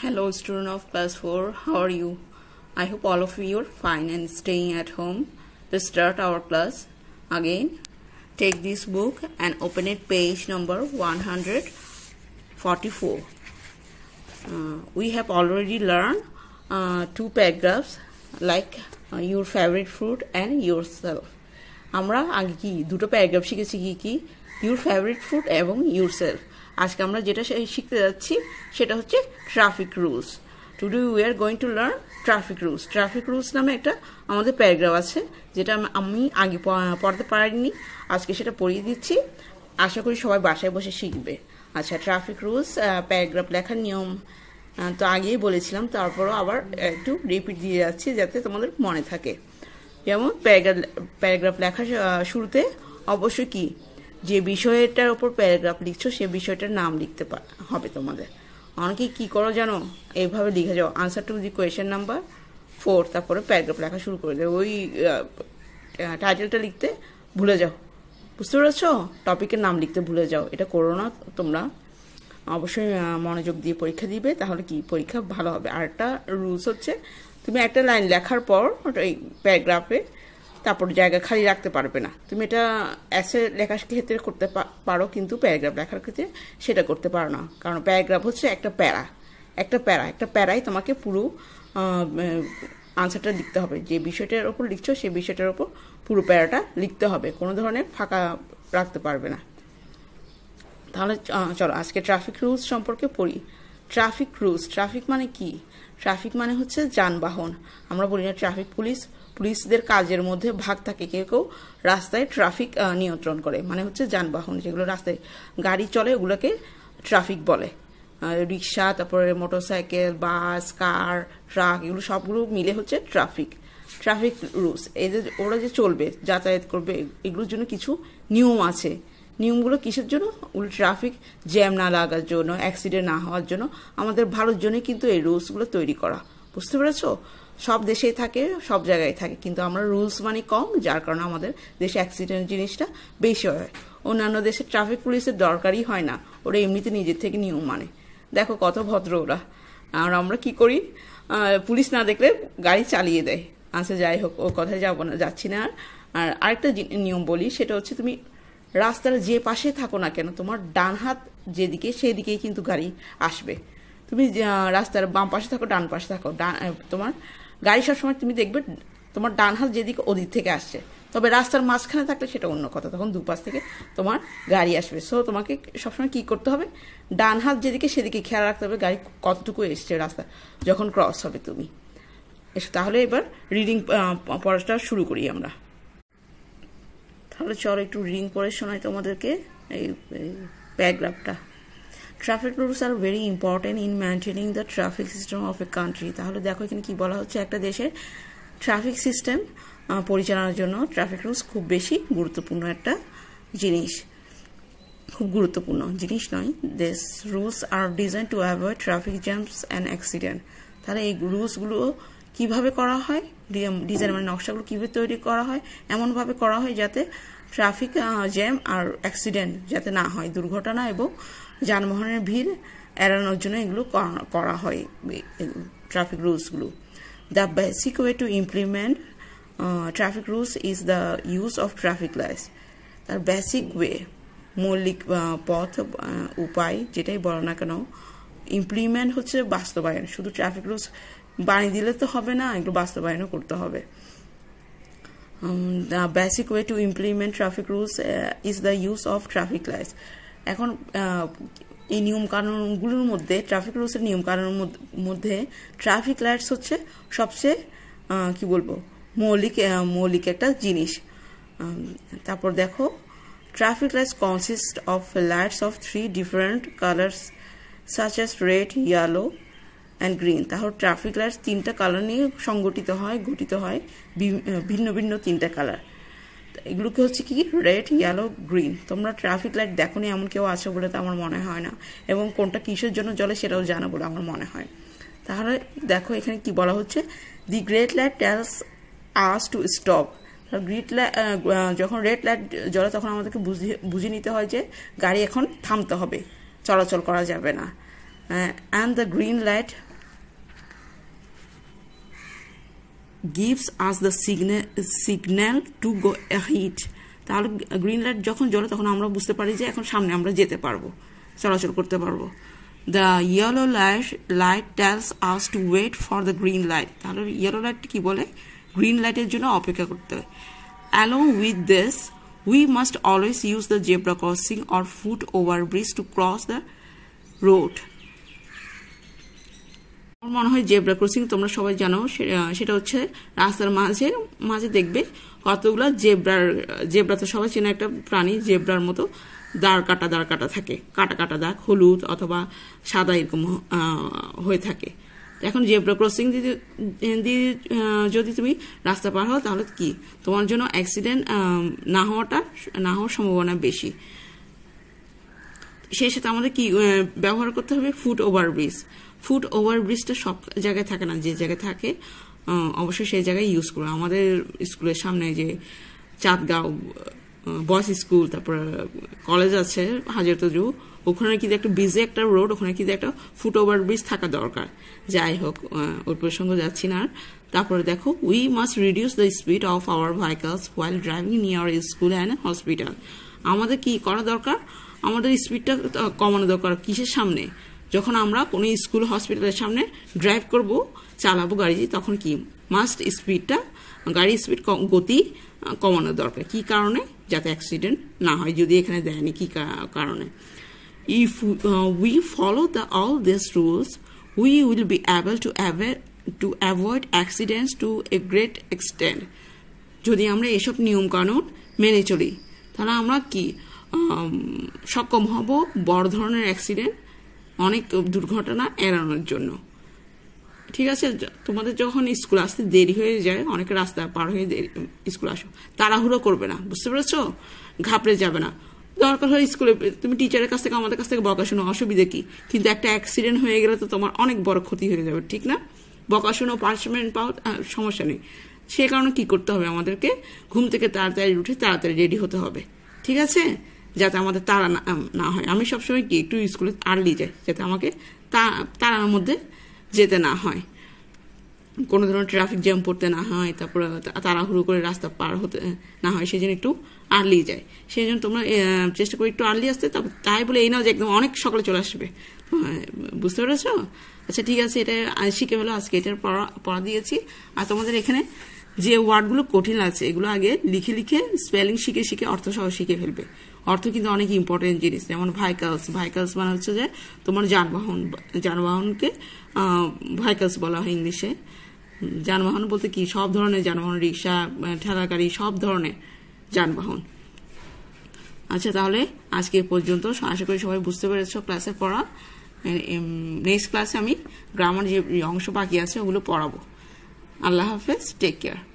Hello, student of class 4. How are you? I hope all of you are fine and staying at home. Let's start our class again. Take this book and open it page number 144. We have already learned two paragraphs like your favorite fruit and yourself. আমরা আগে কি দুটো paragraph শিখেছি কি your favorite fruit এবং yourself. আজকে আমরা যেটা শিখতে যাচ্ছি সেটা হচ্ছে traffic rules. Today we are going to learn traffic rules. Traffic rules নামে একটা আমাদের প্যারাগ্রাফ আছে যেটা আমি আগে পড়তে পারিনি, আজকে সেটা পড়িয়ে দিচ্ছি। আশা করি সবাই বাসায় বসে শিখবে। আচ্ছা, ট্রাফিক রুলস প্যারাগ্রাফ লেখার নিয়ম তো আগেই বলেছিলাম, তারপরও আবার একটু রিপিট দিয়ে যাচ্ছি যাতে তোমাদের মনে থাকে। যেমন প্যারাগ্রাফ লেখার শুরুতে অবশ্যই কি যে বিষয়টার উপর প্যারাগ্রাফ লিখছো সে বিষয়টার নাম লিখতে হবে তোমাদের। অনেকে কি করো জানো, এইভাবে লিখে যাও answer to the question number 4, তারপরে প্যারাগ্রাফ লেখা শুরু করে দেয়, ওই টাইটেলটা লিখতে ভুলে যাও। বুঝতে পেরেছো? টপিকের নাম লিখতে ভুলে যাও, এটা করো না তোমরা। অবশ্যই মনোযোগ দিয়ে পরীক্ষা দিবে, তাহলে কি পরীক্ষা ভালো হবে। আর একটা রুলস হচ্ছে তুমি একটা লাইন লেখার পর এই প্যারাগ্রাফে তারপর জায়গা খালি রাখতে পারবে না। তুমি এটা এসে লেখার ক্ষেত্রে করতে পারো, কিন্তু প্যারাগ্রাফ লেখার ক্ষেত্রে সেটা করতে পারো না, কারণ প্যারাগ্রাফ হচ্ছে একটা প্যারাই তোমাকে পুরো আনসারটা লিখতে হবে। যে বিষয়টার ওপর লিখছো সেই বিষয়টার ওপর পুরো প্যারাটা লিখতে হবে, কোনো ধরনের ফাঁকা রাখতে পারবে না। তাহলে চলো আজকে ট্রাফিক রুলস সম্পর্কে পড়ি। ট্রাফিক রুলস, ট্রাফিক মানে কি? ট্রাফিক মানে হচ্ছে যানবাহন। আমরা বলি না ট্রাফিক পুলিশদের কাজের মধ্যে ভাগ থাকে, কেউ কেউ রাস্তায় ট্রাফিক নিয়ন্ত্রণ করে, মানে হচ্ছে যানবাহন যেগুলো রাস্তায় গাড়ি চলে ওগুলোকে ট্রাফিক বলে। রিক্সা, তারপরে মোটরসাইকেল, বাস, কার, ট্রাক, এগুলো সবগুলো মিলে হচ্ছে ট্রাফিক রুলস। এই যে ওরা যে চলবে, যাতায়াত করবে, এগুলোর জন্য কিছু নিয়ম আছে। নিয়মগুলো কিসের জন্য? ট্রাফিক জ্যাম না লাগার জন্য, অ্যাক্সিডেন্ট না হওয়ার জন্য, আমাদের ভালোর জন্যই কিন্তু এই রুলসগুলো তৈরি করা। বুঝতে পেরেছো? সব দেশেই থাকে, সব জায়গায় থাকে, কিন্তু আমরা রুলস মানে কম, যার কারণে আমাদের দেশে অ্যাক্সিডেন্ট জিনিসটা বেশি হয়। অন্যান্য দেশে ট্রাফিক পুলিশের দরকারই হয় না, ওরা এমনিতে নিজের থেকে নিয়ম মানে। দেখো কত ভদ্র ওরা। আর আমরা কি করি, পুলিশ না দেখলে গাড়ি চালিয়ে দেয়। আচ্ছা যাই হোক, ও কথায় যাচ্ছি না। আর আরেকটা নিয়ম বলি, সেটা হচ্ছে তুমি রাস্তার যে পাশে থাকো না কেন, তোমার ডান হাত যেদিকে সেদিকেই কিন্তু গাড়ি আসবে। তুমি রাস্তার বাম পাশে থাকো ডান পাশে থাকো, তোমার গাড়ি সবসময় তুমি দেখবে তোমার ডান হাত যেদিকে ওদিক থেকে আসছে। তবে রাস্তার মাঝখানে থাকলে সেটা অন্য কথা, তখন দুপাশ থেকে তোমার গাড়ি আসবে। সো তোমাকে সবসময় কি করতে হবে, ডান হাত যেদিকে সেদিকে খেয়াল রাখতে হবে গাড়ি কতটুকু এসছে রাস্তা যখন ক্রস হবে তুমি। তাহলে এবার রিডিং পড়াটা শুরু করি আমরা। তাহলে চলো একটু রিডিং পড়ে শোনাই তোমাদেরকে এই প্যারাগ্রাফটা। Traffic rules are very important in maintaining the traffic system of a country. তাহলে দেখো এখানে কি বলা হচ্ছে, একটা দেশের ট্রাফিক সিস্টেম পরিচালনার জন্য ট্রাফিক রুলস খুব বেশি গুরুত্বপূর্ণ একটা জিনিস। খুব গুরুত্বপূর্ণ জিনিস নয়, this rules are design to avoid traffic jams and accident. তাহলে এই রুলসগুলো কিভাবে করা হয়, ডিজাইন মানে নকশাগুলো কিভাবে তৈরি করা হয়, এমনভাবে করা হয় যাতে ট্রাফিক জ্যাম আর অ্যাক্সিডেন্ট যাতে না হয়, দুর্ঘটনা এবং যানবাহনের ভিড় এড়ানোর জন্য এগুলো করা হয় ট্রাফিক রুলসগুলো। The basic way to implement traffic rules is the use of traffic lights. তার বেসিক ওয়ে, মৌলিক পথ উপায় যেটাই বলো না কেন, ইমপ্লিমেন্ট হচ্ছে বাস্তবায়ন। শুধু ট্রাফিক রুলস বানিয়ে দিলে তো হবে না, এগুলো বাস্তবায়নও করতে হবে। The basic way to implement traffic rules is the use of traffic lights. এখন এই নিয়ম কানুনগুলোর মধ্যে, ট্রাফিক রুলসের নিয়ম কানুনের মধ্যে ট্রাফিক লাইটস হচ্ছে সবচেয়ে কি বলবো মৌলিক একটা জিনিস। তারপর দেখো, traffic lights consist of lights of 3 different colors such as red, yellow and green. তাহলে ট্রাফিক লাইটস 3টা কালার নিয়ে গঠিত হয়, ভিন্ন ভিন্ন 3টা কালার। এগুলোকে হচ্ছে কি, রেড, ইয়েলো, গ্রিন। তোমরা ট্রাফিক লাইট দেখো নি এমন কেউ আছে বলে তো আমার মনে হয় না, এবং কোনটা কিসের জন্য জ্বলে সেটাও জানা বলে আমার মনে হয়। তাহলে দেখো এখানে কি বলা হচ্ছে, the great light tells us to stop. যখন রেড লাইট জ্বলে তখন আমাদেরকে বুঝে নিতে হয় যে গাড়ি এখন থামতে হবে, চলাচল করা যাবে না। And the green light gives us the signal to go ahead. তাহলে গ্রিন লাইট যখন জ্বলে তখন আমরা বুঝতে পারি যে এখন সামনে আমরা যেতে পারবো, চলাচল করতে পারবো। The yellow light tells us to wait for the green light. তাহলে ইয়েলো লাইট কি বলে? গ্রিন লাইটের জন্য অপেক্ষা করতে হয়। Along with this, we must always use the zebra crossing or foot over bridge to cross the road. আমার মনে হয় জেব্রা ক্রসিং তোমরা সবাই জানো, সেটা হচ্ছে রাস্তার মাঝে দেখবে কতগুলো জেব্রা তো সবাই চেনা একটা প্রাণী, জেব্রার মতো দাঁড় কাটা থাকে, কাটা দাগ হলুদ অথবা সাদা এরকম হয়ে থাকে। এখন জেব্রা ক্রসিং দিয়ে যদি তুমি রাস্তা পার হও তাহলে কি তোমার জন্য অ্যাক্সিডেন্ট না হওয়ার সম্ভাবনা বেশি। সেই সাথে আমাদের কি ব্যবহার করতে হবে? Foot over bridge. Foot over ব্রিজটা সব জায়গায় থাকে না, যে জায়গায় থাকে অবশ্যই সেই জায়গায় ইউজ করো। আমাদের স্কুলের সামনে যে চাঁদগাঁও বয়েজ স্কুল, তারপর কলেজ আছে হাজারতজু, ওখানে কিন্তু একটা বিজি একটা রোড, ওখানে কিন্তু একটা ফুট ওভার ব্রিজ থাকা দরকার। যাই হোক, ওই প্রসঙ্গে যাচ্ছি না। তারপরে দেখো, we must reduce the speed of our vehicles while driving near school and hospital. আমাদের কি করা দরকার? আমাদের স্পিডটা কমানো দরকার। কিসের সামনে? যখন আমরা কোনো স্কুল হসপিটালের সামনে ড্রাইভ করব, চালাবো গাড়ি, তখন কি মাস্ট স্পিডটা, গাড়ির স্পিড গতি কমানো দরকার। কি কারণে? যাতে অ্যাক্সিডেন্ট না হয়। যদি এখানে দেয়নি কি কারণে। If we follow all these rules, we will be able to avoid accidents to a great extent. যদি আমরা এসব নিয়ম কানুন মেনে চলি তাহলে আমরা কি সক্ষম হব বড় ধরনের অ্যাক্সিডেন্ট, অনেক দুর্ঘটনা এড়ানোর জন্য। ঠিক আছে, তোমাদের যখন স্কুল আসতে দেরি হয়ে যায়, অনেক রাস্তা পার হয়ে স্কুল আসো, তাড়াহুড়ো করবে না, বুঝতে পেরেছো? ঘাবড়ে যাবে না। দরকার হয় স্কুলে তুমি টিচারের কাছ থেকে, আমাদের কাছ থেকে বকা শোনো, অসুবিধা কি? কিন্তু একটা অ্যাক্সিডেন্ট হয়ে গেলে তো তোমার অনেক বড় ক্ষতি হয়ে যাবে, ঠিক না? বকা শোনো, পানিশমেন্ট পাও, সমস্যা নেই। সে কারণে কি করতে হবে? আমাদেরকে ঘুম থেকে তাড়াতাড়ি উঠে তাড়াতাড়ি রেডি হতে হবে, ঠিক আছে? যাতে আমাদের তাড়া না হয়। আমি সবসময় কি একটু স্কুলে আর্লি যাই, যাতে আমাকে তাড়ার মধ্যে যেতে না হয়, কোনো ধরনের ট্রাফিক জ্যাম পড়তে না হয়, তারপর তাড়াহুড়ো করে রাস্তা পার হতে না হয়, সেই জন্য একটু আর্লি যায়। সেই জন্য তোমরা চেষ্টা করি একটু আর্লি আসতে। তাই বলে এই নাও যে একদম অনেক সকালে চলে আসবে, বুঝতে পেরেছো? আচ্ছা ঠিক আছে, এটা শিখে ফেলো। আজকে এটার পড়া দিয়েছি। আর তোমাদের এখানে যে ওয়ার্ডগুলো কঠিন আছে এগুলো আগে লিখে স্পেলিং শিখে অর্থ সহ শিখে ফেলবে। অর্থ কিন্তু অনেক ইম্পর্টেন্ট জিনিস। যেমন ভাইকালস মানে হচ্ছে যে তোমার যানবাহনকে ভাইকালস বলা হয় ইংলিশে। যানবাহন বলতে কি? সব ধরনের যানবাহন, রিক্সা, ঠেলা গাড়ি, সব ধরনের যানবাহন। আচ্ছা, তাহলে আজকে পর্যন্ত। আশা করি সবাই বুঝতে পেরেছো ক্লাসের পড়া। নেক্সট ক্লাসে আমি গ্রামার যে অংশ বাকি আছে ওগুলো পড়াবো। আল্লাহ হাফেজ, টেক কেয়ার।